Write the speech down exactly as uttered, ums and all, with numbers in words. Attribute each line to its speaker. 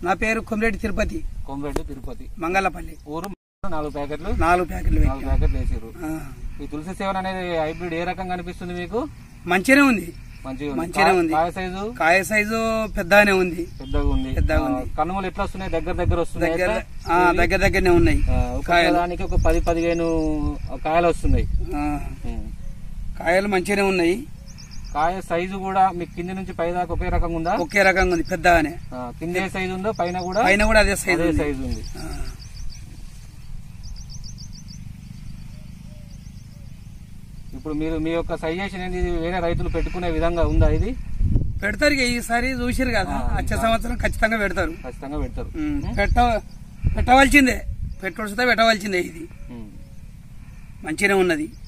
Speaker 1: నా పేరు కొమిరెడ్డి తిరుపతి.
Speaker 2: కొమిరెడ్డి తిరుపతి,
Speaker 1: మంగళపల్లి
Speaker 2: ఊరు. నాలుగు ప్యాకెట్లు
Speaker 1: నాలుగు ప్యాకెట్లు
Speaker 2: నాలుగు ప్యాకెట్లు వేసారు. ఈ తులసి సెవెన్ అనేది హైబ్రిడ్ ఏ రకంగా అనిపిస్తుంది మీకు?
Speaker 1: మంచిగానే ఉంది, మంచిగానే ఉంది.
Speaker 2: కాయ సైజు
Speaker 1: కాయ సైజు పెద్దగానే ఉంది,
Speaker 2: పెద్దగా ఉంది.
Speaker 1: పెద్దగా ఉంది.
Speaker 2: కనుమలు ఎట్లా వస్తున్నాయి? దగ్గర దగ్గర వస్తున్నాయి,
Speaker 1: దగ్గర దగ్గరనే ఉన్నాయి.
Speaker 2: దానికి ఒక పది పదిహేను కాయలు వస్తున్నాయి.
Speaker 1: కాయలు మంచిగానే ఉన్నాయి.
Speaker 2: కాయ సైజు కూడా మీకు కింది నుంచి పై దాకా ఒకే రకంగా ఉందా?
Speaker 1: ఒకే రకంగా ఉంది, పెద్దగానే.
Speaker 2: కింద ఏ సైజు ఉందో పైన కూడా
Speaker 1: పైన కూడా అదే సైజు
Speaker 2: సైజు ఉంది. ఇప్పుడు మీరు మీ యొక్క సజెషన్ ఏంటి? వేరే రైతులు పెట్టుకునే విధంగా ఉందా? ఇది
Speaker 1: పెడతారు, ఈసారి చూసిరు కదా, వచ్చే సంవత్సరం ఖచ్చితంగా పెడతారు.
Speaker 2: ఖచ్చితంగా పెడతారు.
Speaker 1: పెట్ట పెట్టవలసిందే, పెట్టుబడి పెట్టవలసిందే. ఇది మంచిగానే ఉన్నది.